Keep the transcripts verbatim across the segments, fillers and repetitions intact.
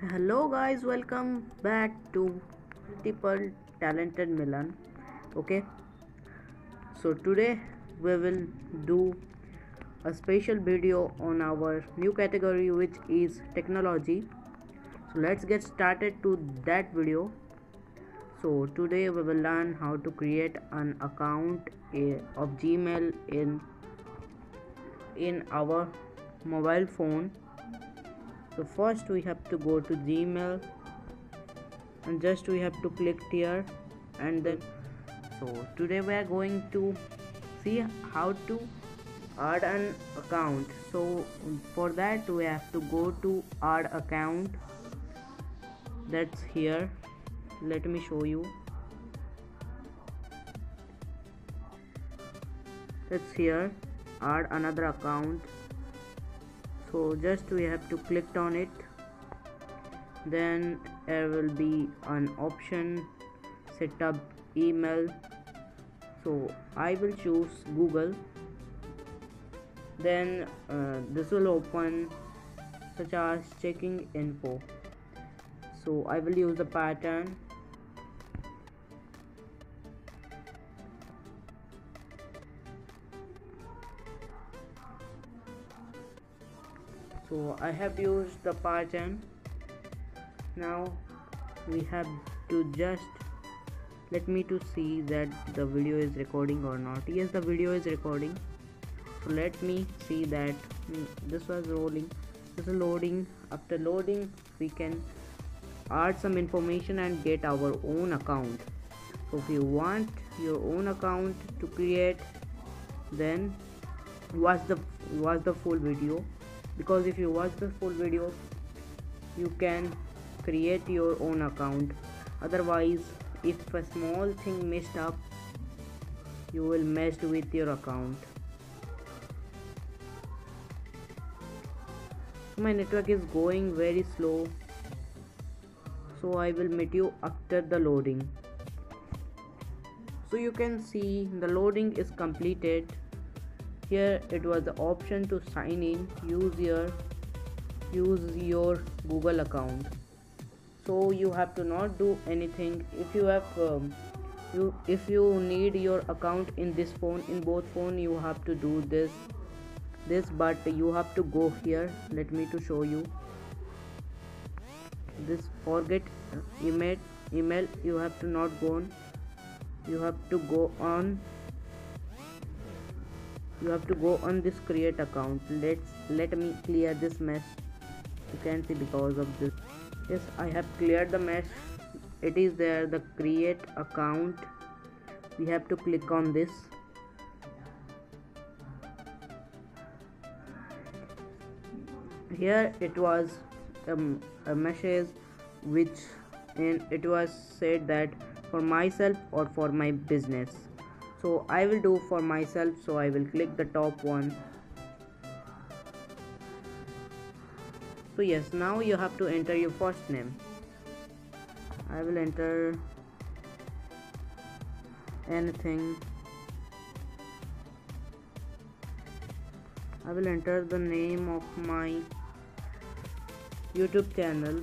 Hello guys, welcome back to Multiple Talented Milan. Okay, so today we will do a special video on our new category which is technology. So let's get started to that video. So today we will learn how to create an account eh, of Gmail in in our mobile phone. So first we have to go to Gmail and just we have to click here, and then so today we are going to see how to add an account. So for that we have to go to add account. That's here. Let me show you. It's here, add another account. So just we have to click on it, then there will be an option set up email. So I will choose Google. Then uh, this will open such as checking info. So I will use the pattern. So I have used the pattern. Now we have to just let me to see that the video is recording or not. Yes, the video is recording. So let me see that mm, this was rolling. This is loading. After loading, we can add some information and get our own account. So if you want your own account to create, then watch the watch the full video, because if you watch the full video you can create your own account. Otherwise, if a small thing messed up, you will mess with your account. My network is going very slow, so I will meet you after the loading. So you can see the loading is completed. Here it was the option to sign in, use your use your Google account. So you have to not do anything. If you have um, you if you need your account in this phone, in both phone, you have to do this this but you have to go here. Let me to show you this. Forget email email you have to not go on. You have to go on you have to go on this create account. Let's let me clear this mess. You can see because of this. Yes, I have cleared the mess. It is there, the create account. We have to click on this. Here it was um, a message which and it was said that for myself or for my business. So I will do for myself, so I will click the top one. So yes, now you have to enter your first name. I will enter anything. I will enter the name of my YouTube channel.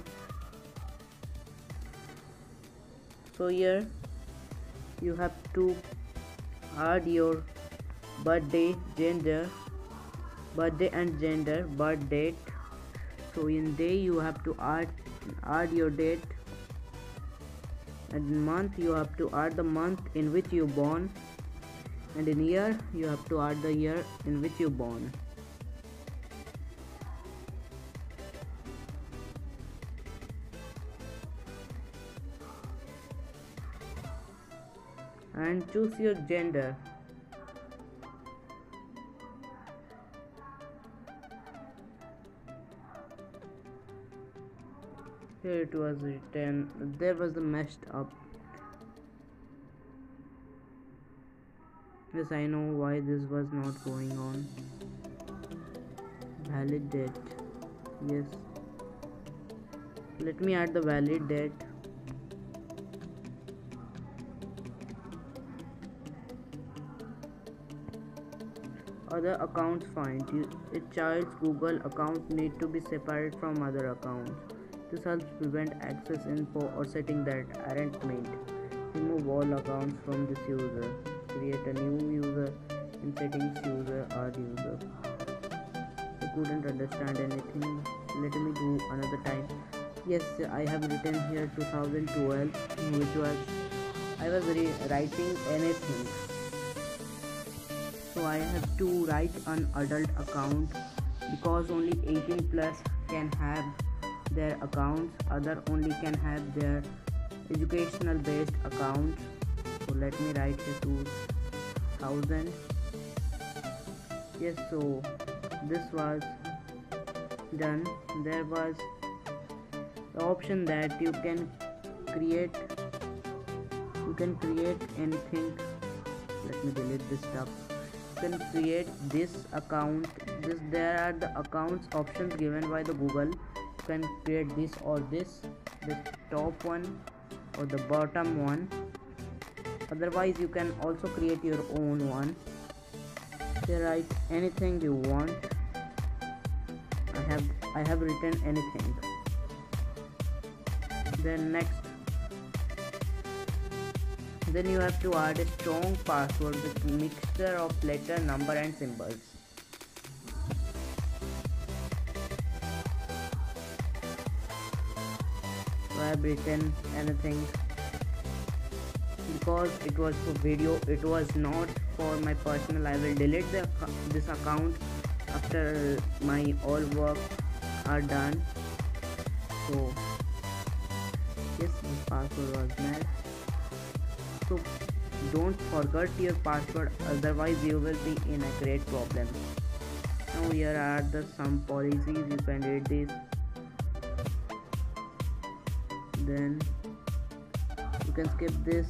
So here you have to add your birthday, gender, birthday and gender, birth date. So in day you have to add add your date, and in month you have to add the month in which you born, and in year you have to add the year in which you born. And choose your gender. Here it was written, there was the messed up. Yes, I know why this was not going on. Valid date. Yes. Let me add the valid date. Other accounts find you. A child's Google account need to be separate from other accounts. This helps prevent access info or settings that aren't meant. Remove all accounts from this user. Create a new user in settings user or user. I couldn't understand anything. Let me do another time. Yes, I have written here two thousand twelve, which was I was writing anything. So I have to write an adult account because only eighteen plus can have their accounts, other only can have their educational based accounts. So let me write here two thousand. Yes, so this was done. There was the option that you can create you can create anything. Let me delete this stuff. You can create this account. This there are the accounts options given by the Google. You can create this or this, the top one or the bottom one. Otherwise you can also create your own one. You write anything you want. I have I have written anything. Then next, then you have to add a strong password with mixture of letter, number and symbols. So I have written anything because it was for video, it was not for my personal. I will delete the this account after my all work are done. So yes, my password was made. So don't forget your password, otherwise you will be in a great problem. Now here are the some policies. You can read this. Then you can skip this.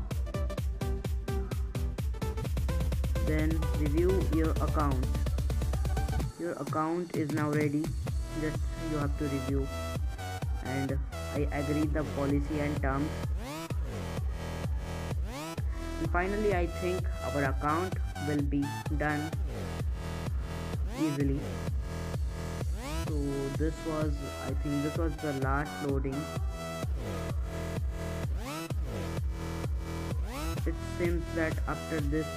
Then review your account. Your account is now ready. Just you have to review. And I agree the policy and terms. And finally, I think our account will be done easily. So this was, I think this was the last loading. It seems that after this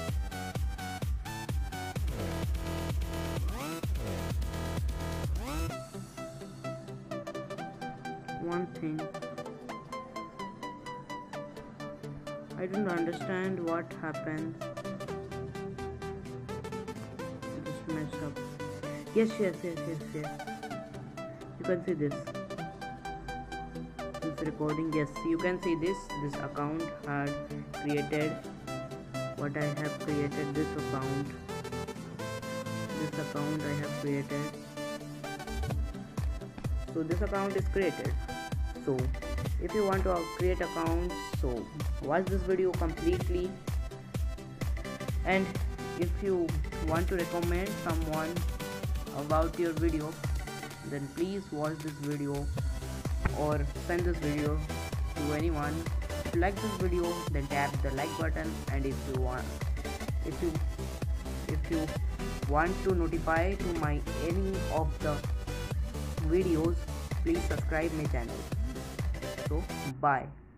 one thing, I don't understand what happened. Just mess up. Yes, yes, yes, yes, yes. You can see this. This recording. Yes, you can see this. This account had created. What I have created. This account. This account I have created. So this account is created. So if you want to create accounts, so watch this video completely. And if you want to recommend someone about your video, then please watch this video or send this video to anyone. If you like this video, then tap the like button. And if you want if you if you want to notify to my any of the videos, please subscribe my channel. So bye.